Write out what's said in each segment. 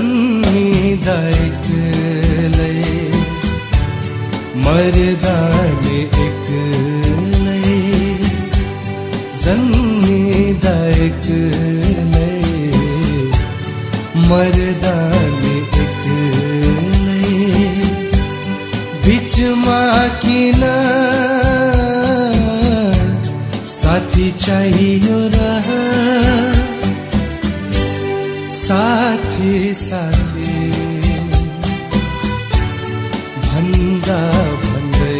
जन्मिँदा एक्लै मर्दा नि एक्लै जन्मिँदा एक्लै मर्दा नि एक्लै बीचमा किन साथी चाहियो र साथी साथी भन्दा भन्दै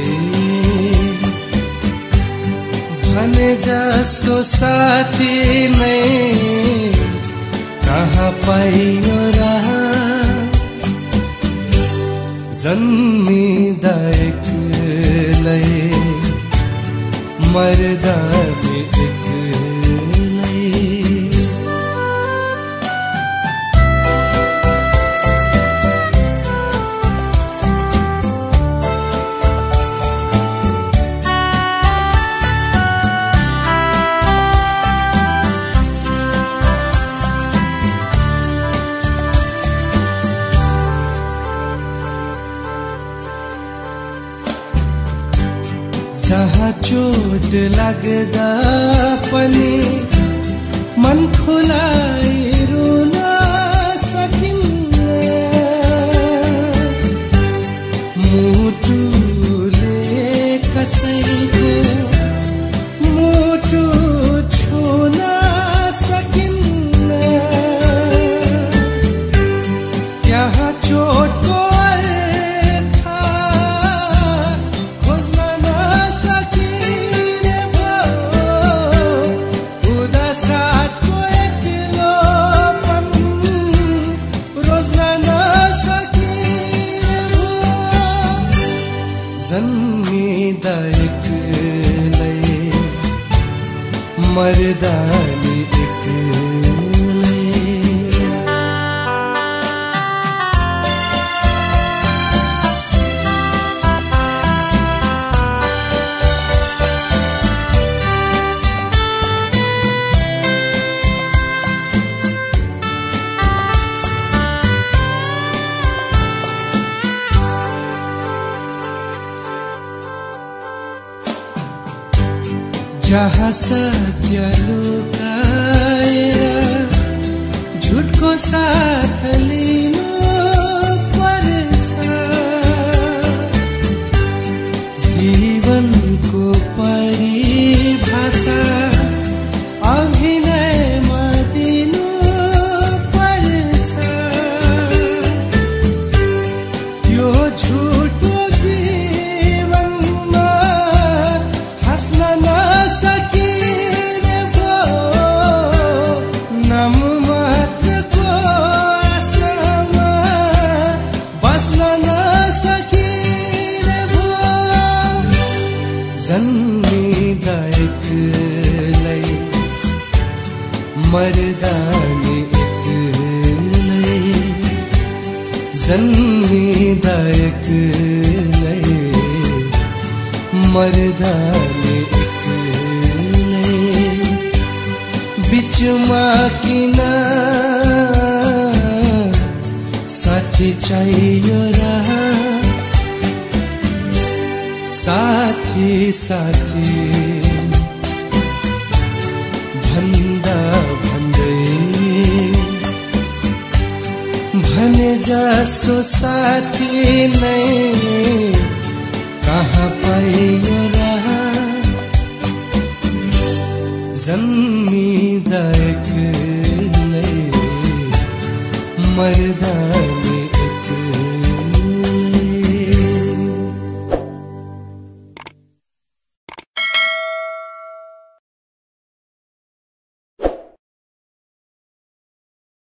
भने जस्तो साथी नै कहाँ पाइयो र जन्मिँदा एक्लै मर्दा नि एक्लै जहाँ चोट लाग्दा पनि मन खुलाई रुन सकिन्न मुटुले कसैको मुटु छुन सकिन्न त्यहाँ चोटको जन्मिँदा एक्लै मर्दा नि एक्लै जहाँ सत्य लुकाएर झुटको साथ लिनु पर्छ जीवनको परिभाषा अभिनयमा दिनु पर्छ यो झुटो जीवनमा हाँस्न जन्मिँदा एक्लै मर्दा नि एक्लै जन्मिँदा एक्लै मर्दा नि एक्लै बीचमा किन साथी चाहियो र साथी साथी भन्दा भन्दै भने जस्तो साथी नै कहाँ पाइयो र जन्मिँदा एक्लै मर्दा